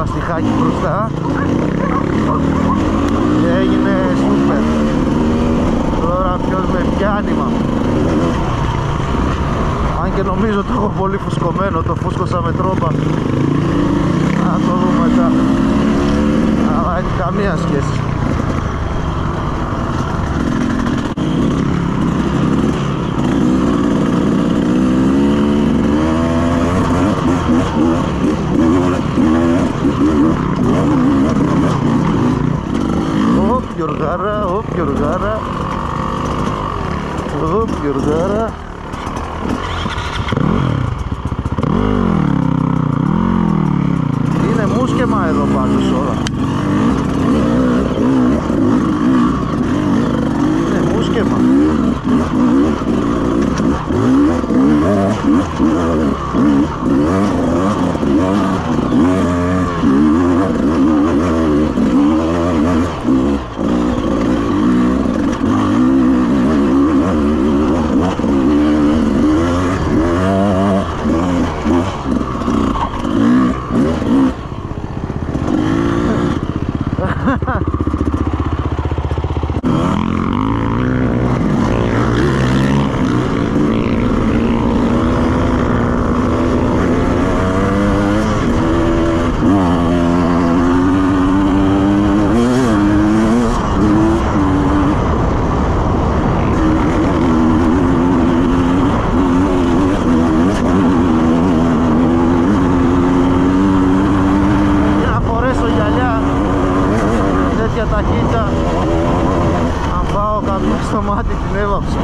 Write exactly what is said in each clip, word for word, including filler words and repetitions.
μαστιχάκι μπροστά και έγινε σούπερ. Τώρα ποιος με πιάνει μα. Αν και νομίζω το έχω πολύ φουσκωμένο, το φούσκωσα με τρόπα. Να το δούμε μετά. Αλλά έχει καμία σχέση. Οπ, Γιωργάρα, οπ, Γιωργάρα. Οπ, Γιωργάρα. Είναι μουσκεμα εδώ πάντως όλα. Είναι μουσκεμα. Ταχύτητα, αν πάω καμιά στο μάτι την έβαψα.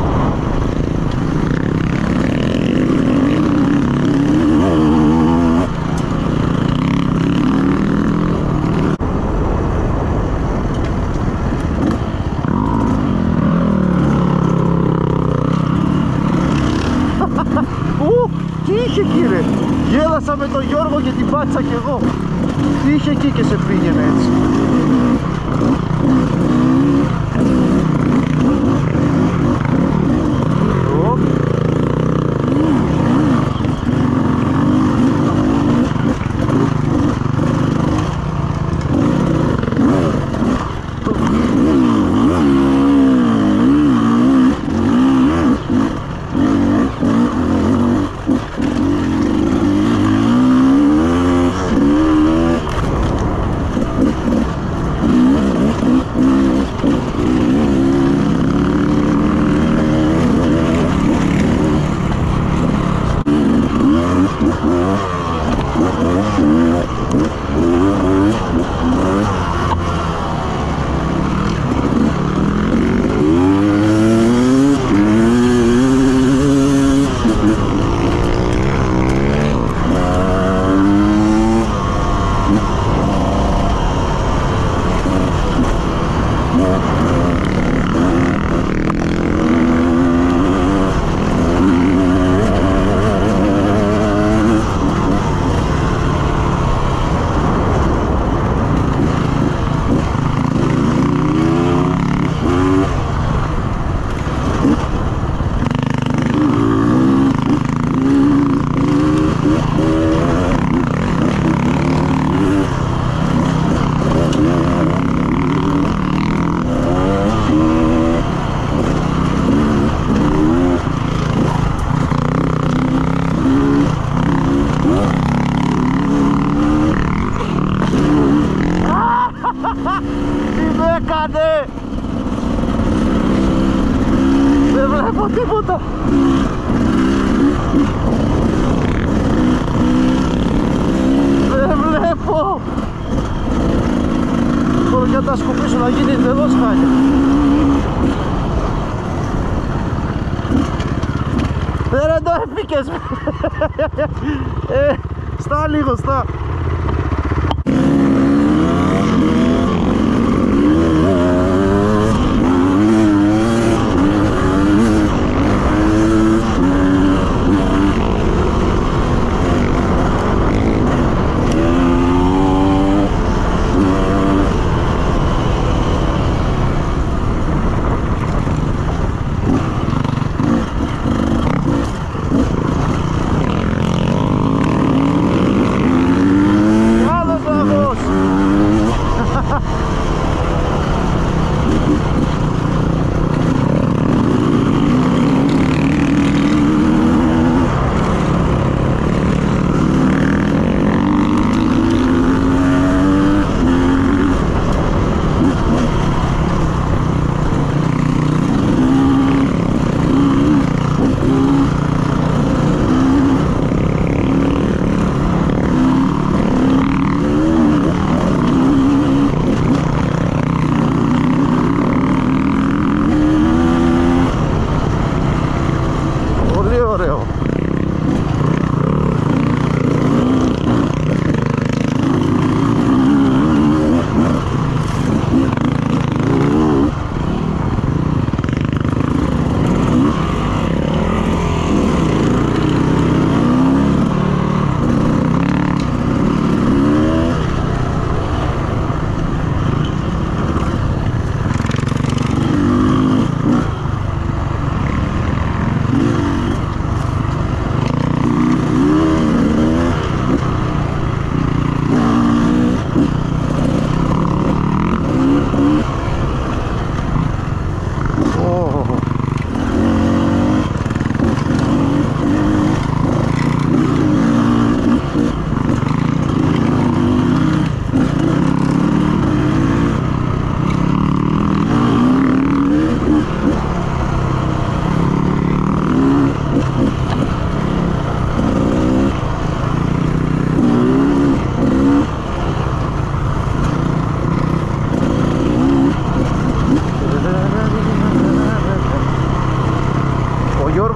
Ου, τι είχε κύριε, γέλασα με τον Γιώργο και την πάτησα κι εγώ. Τι είχε εκεί και σε πήγαινε έτσι. έκανε! Δεν βλέπω τίποτα! Δεν βλέπω! Μπορώ και να τα σκουπίσω να γίνει εντελώς χάλια. Δεν το έφυγες! ε, Στά λίγο, στά!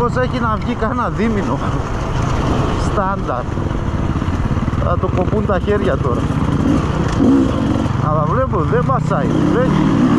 αυτός έχει να βγει κανένα δίμηνο στάνταρ. Θα το κοπούν τα χέρια τώρα. Αλλά βλέπω δεν πασάει, δεν.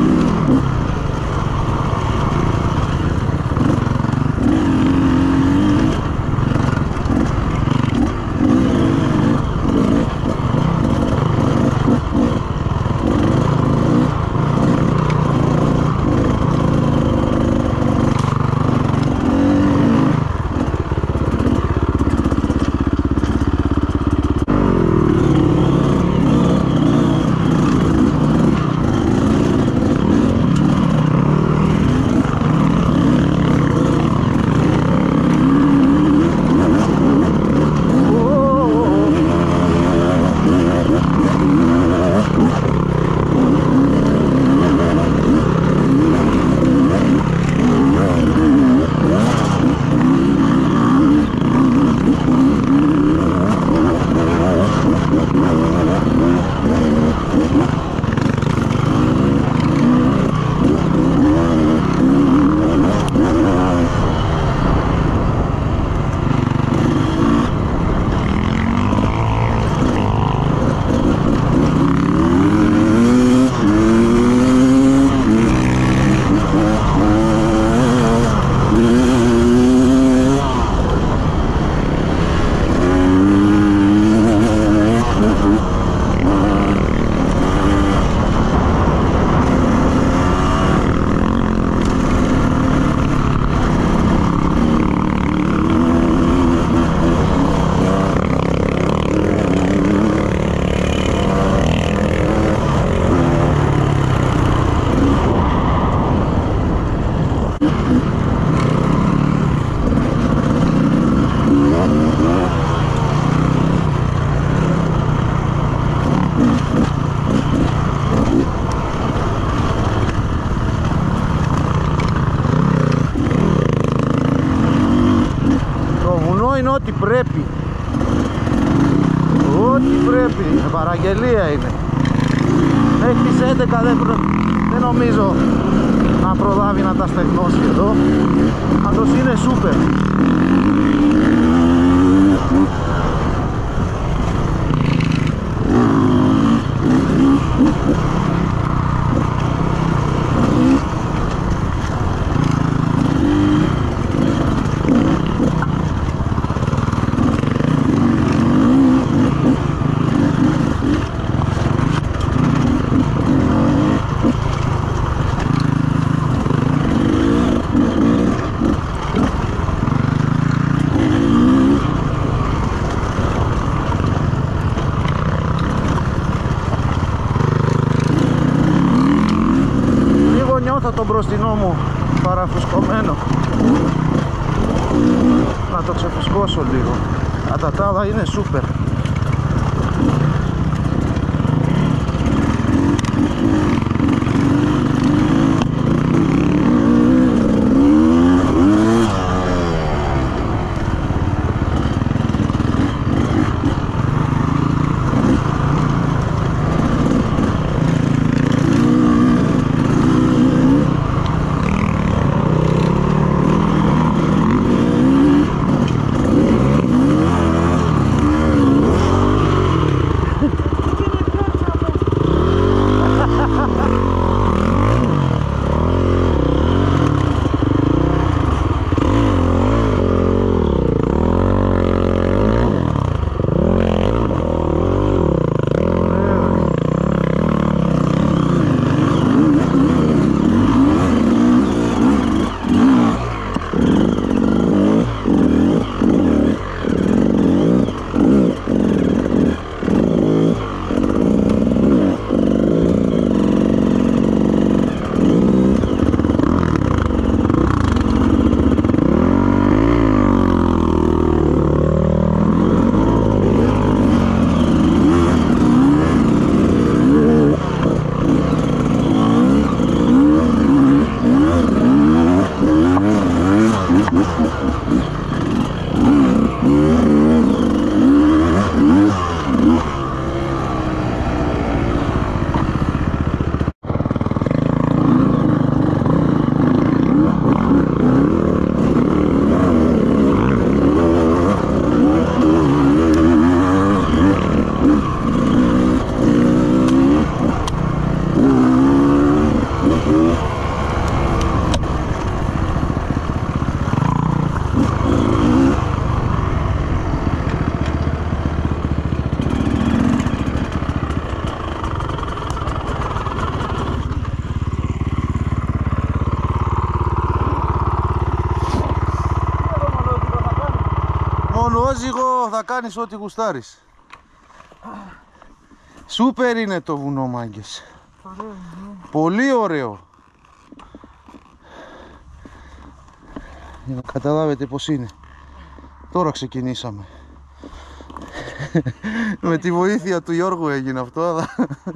Είναι ό,τι πρέπει. Ό,τι πρέπει. Παραγγελία είναι. Μέχρι τις έντεκα δεν, προ... δεν νομίζω να προλάβει να τα στεγνώσει εδώ. Αυτός είναι σούπερ. Νιώθω τον μπροστινό μου παραφουσκωμένο. Να το ξεφουσκώσω λίγο. Κατά τα άλλα είναι σούπερ. μονόζυγο θα κάνεις ό,τι γουστάρεις. Σούπερ είναι το βουνό, μάγκες. Ωραίο, ναι. Πολύ ωραίο. Για να καταλάβετε πως είναι. Τώρα ξεκινήσαμε. Με τη βοήθεια του Γιώργου έγινε αυτό, αλλά...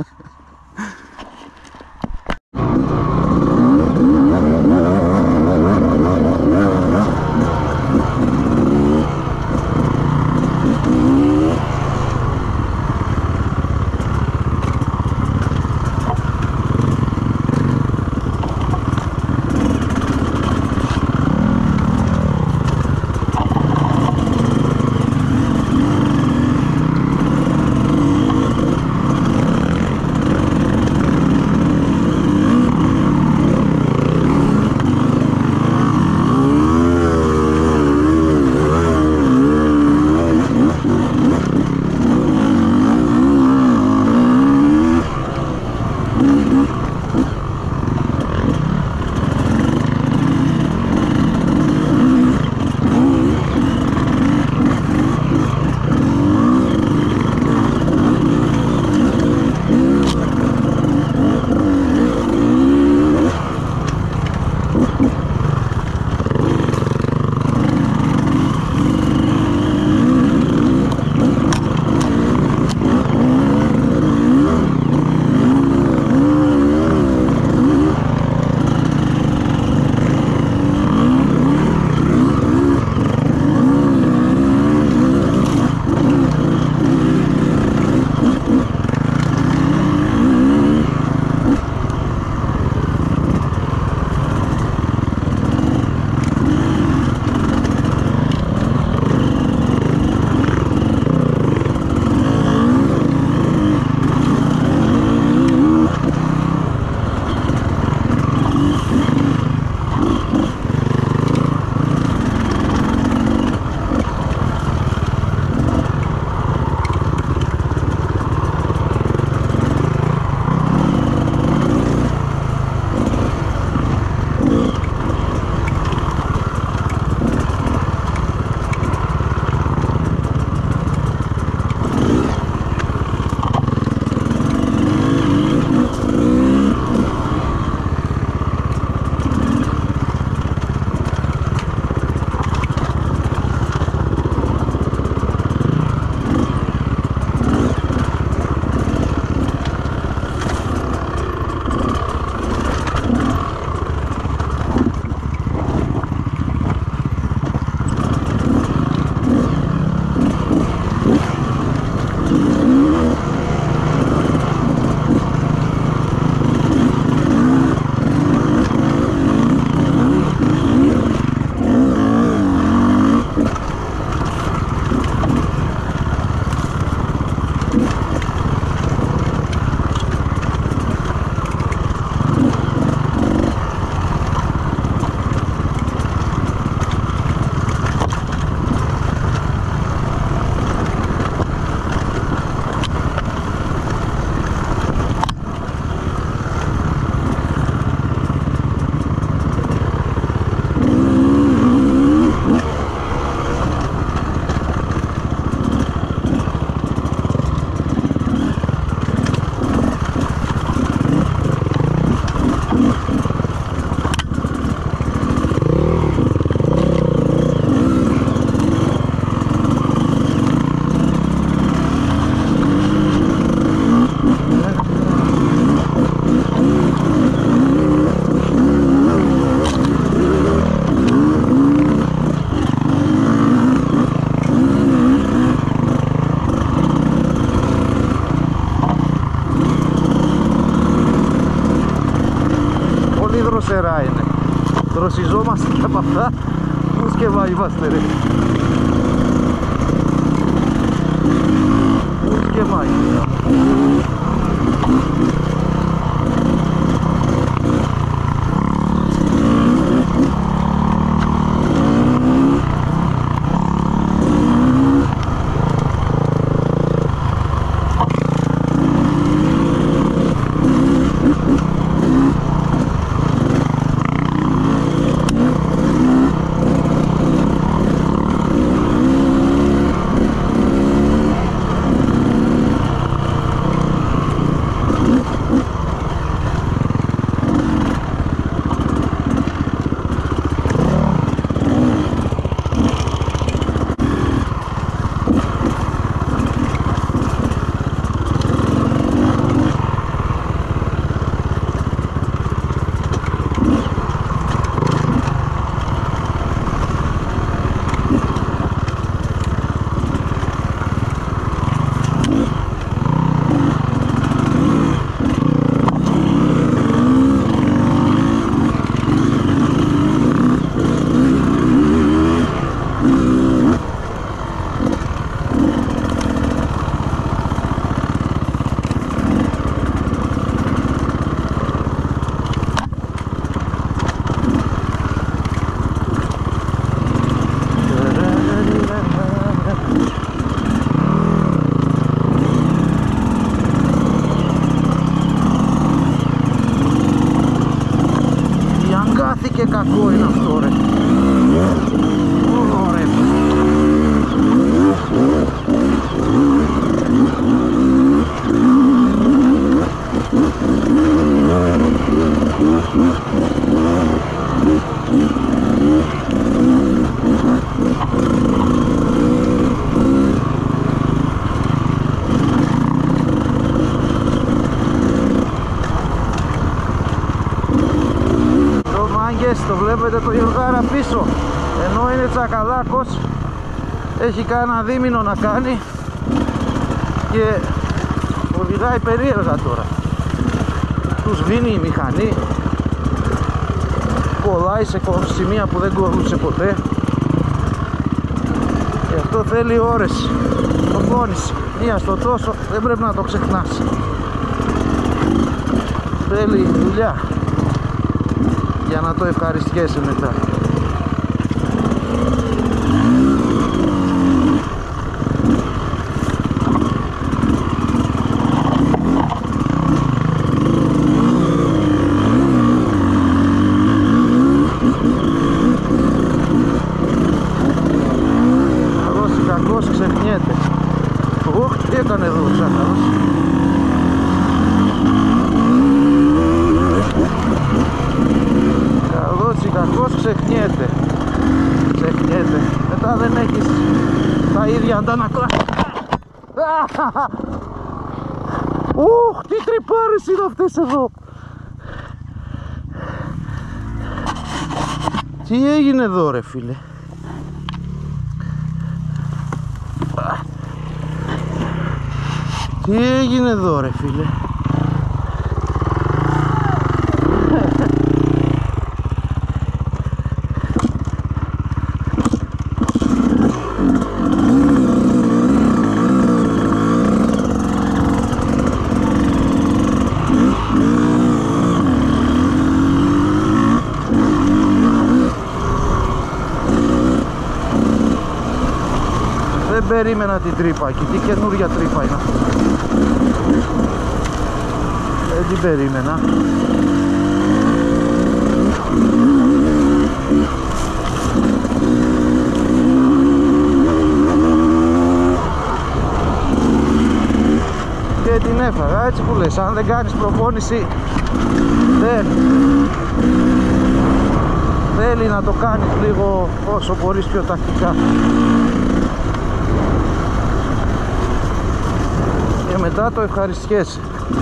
δροσερά είναι. Δροσιζόμαστε και από αυτά. Πού σκευά είμαστε ρε. Πού σκευά είμαστε. Βλέπετε το Γιωργάρα πίσω, ενώ είναι τσακαλάκος, έχει κάνα δίμηνο να κάνει και οδηγάει περίεργα τώρα. Του σβήνει η μηχανή, κολλάει σε σημεία που δεν κολλούσε ποτέ. Και αυτό θέλει ώρες προπόνηση. Μία στο τόσο δεν πρέπει να το ξεχνάς. Θέλει δουλειά για να το ευχαριστιέσαι μετά. Ξεχνιέται. Οχ, τι έκανε εδώ ο Τσάκαλος. Καλός ή κακός ξεχνιέται. Ξεχνιέται. Μετά δεν έχεις τα ίδια αντανακλά. Οχ, τι τρυπάρες είναι αυτές εδώ. Τι έγινε εδώ ρε φίλε. Τι έγινε εδώ ρε φίλε. Δεν περίμενα την τρύπα εκεί, τι καινούρια τρύπα είναι αυτή. Δεν την περίμενα. Και την έφαγα, έτσι που λες, αν δεν κάνεις προπόνηση δεν θέλει να το κάνεις λίγο όσο μπορείς πιο τακτικά. Και μετά το ευχαριστιέσαι.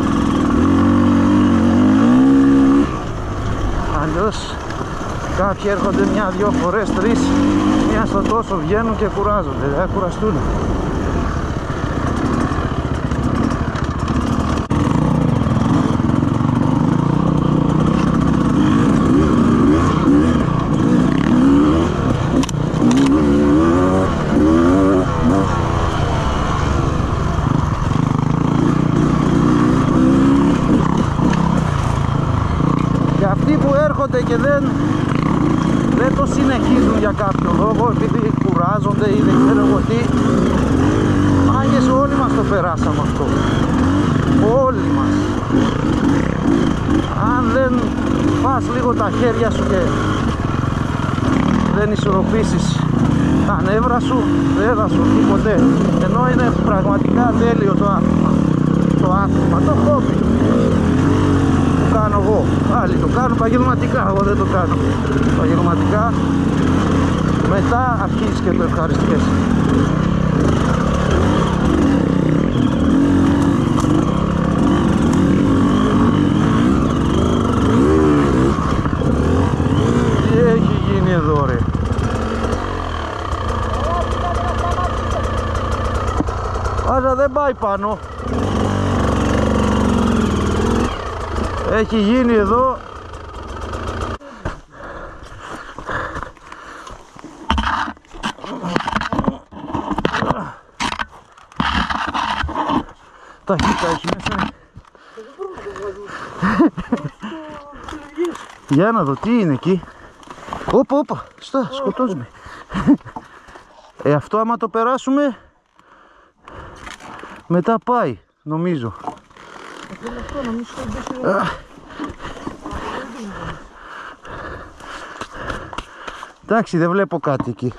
Αλλιώς κάποιοι έρχονται μια-δυο φορές, τρεις, μία στο τόσο βγαίνουν και κουράζονται, δεν θα κουραστούν. Και δεν, δεν το συνεχίζουν για κάποιο λόγο, επειδή κουράζονται ή δεν ξέρω εγώ τι. Μάγκες, όλοι μας το περάσαμε αυτό. Όλοι μας. Αν δεν πας λίγο τα χέρια σου και δεν ισορροπήσεις τα νεύρα σου, δεν θα σου βγει ποτέ. Ενώ είναι πραγματικά τέλειο το άθλημα. Το άθλημα, το χόμπι. Κάνω εγώ, άλλοι το κάνουν επαγγελματικά, εγώ δεν το κάνω επαγγελματικά. Μετά αρχίζεις και το ευχαριστιέσαι. Τι έχει γίνει εδώ ρε. Άρα δεν πάει πάνω. Έχει γίνει εδώ. Τα χίτα έχει μέσα. Για να δω τι είναι εκεί. Όπα, όπα, στά, σκοτώζουμε. Ε, αυτό άμα το περάσουμε μετά πάει, νομίζω. Εντάξει, δεν βλέπω κάτι εκεί.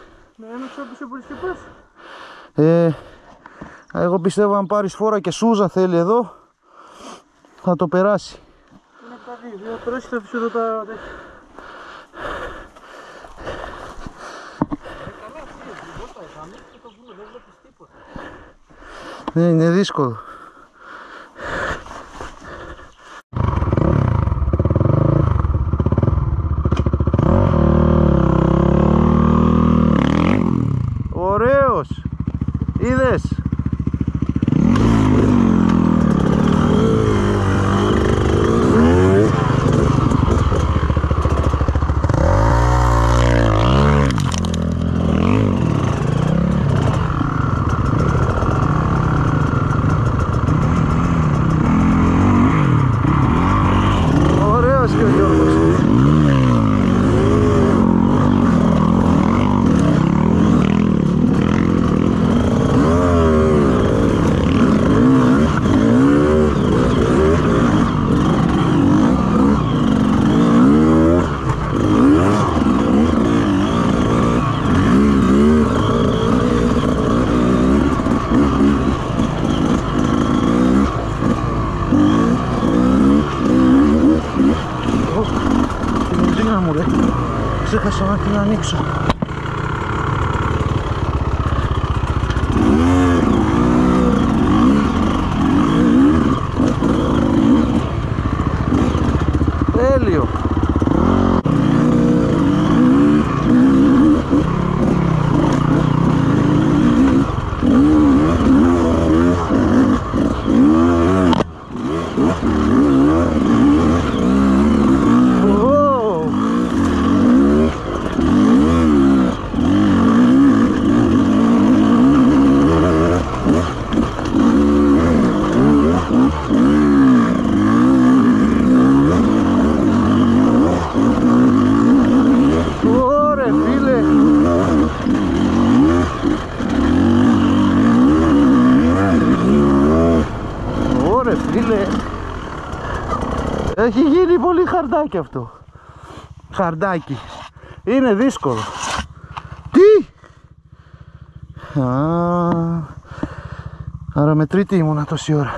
ε, Εγώ πιστεύω αν πάρεις φόρα και σούζα θέλει εδώ, θα το περάσει. Ναι, είναι δύσκολο. λες? Ωραίος και ο Γιώργος. Την βενζίνα μου ρε, ξέχασα να την ανοίξω. Τέλειο. Ωρε φίλε. Ωρε φίλε. Έχει γίνει πολύ χαρδάκι αυτό. Χαρδάκι. Είναι δύσκολο. Τι! Α, άρα με τρίτη ήμουνα τόση ώρα.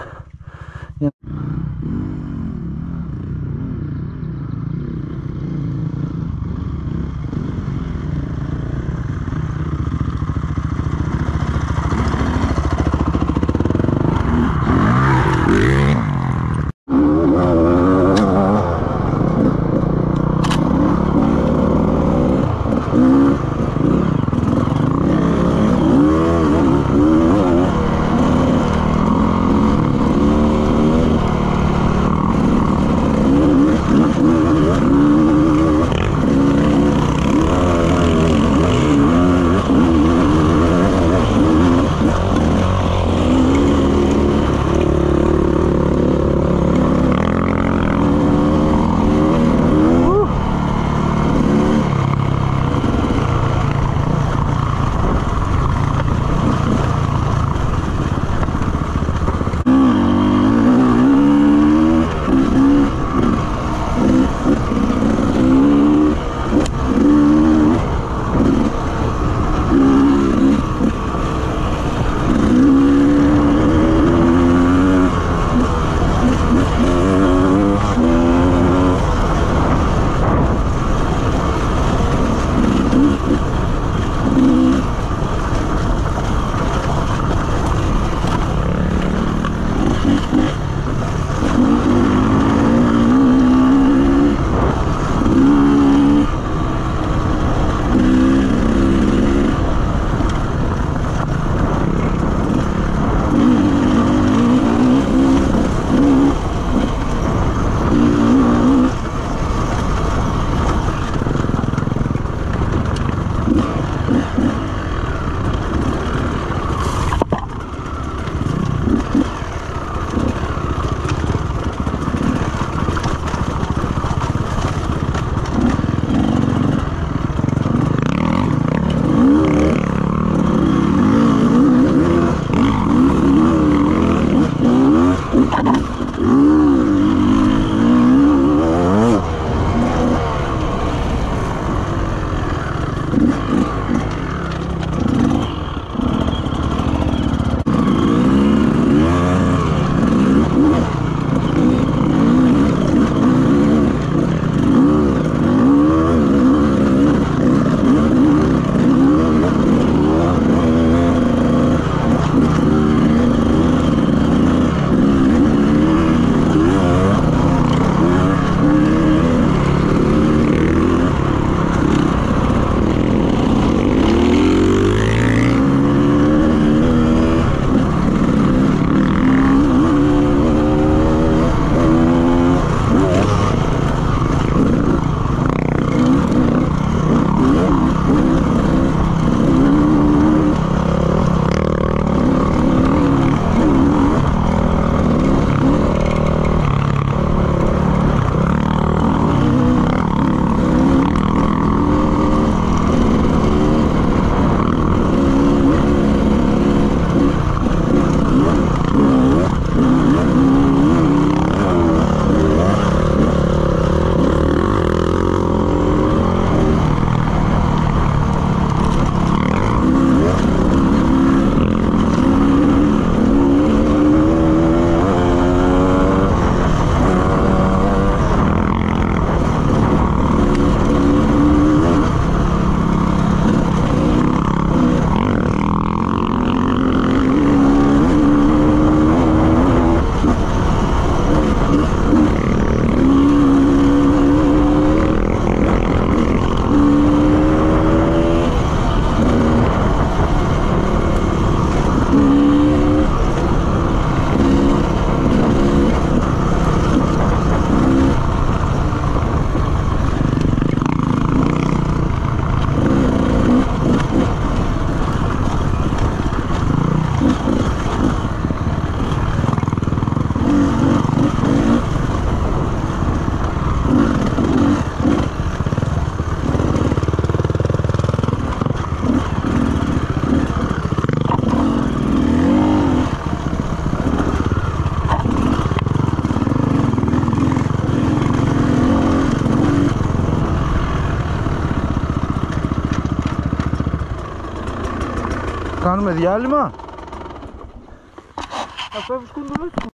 Κάνουμε διάλειμμα. Θα φεύγουν το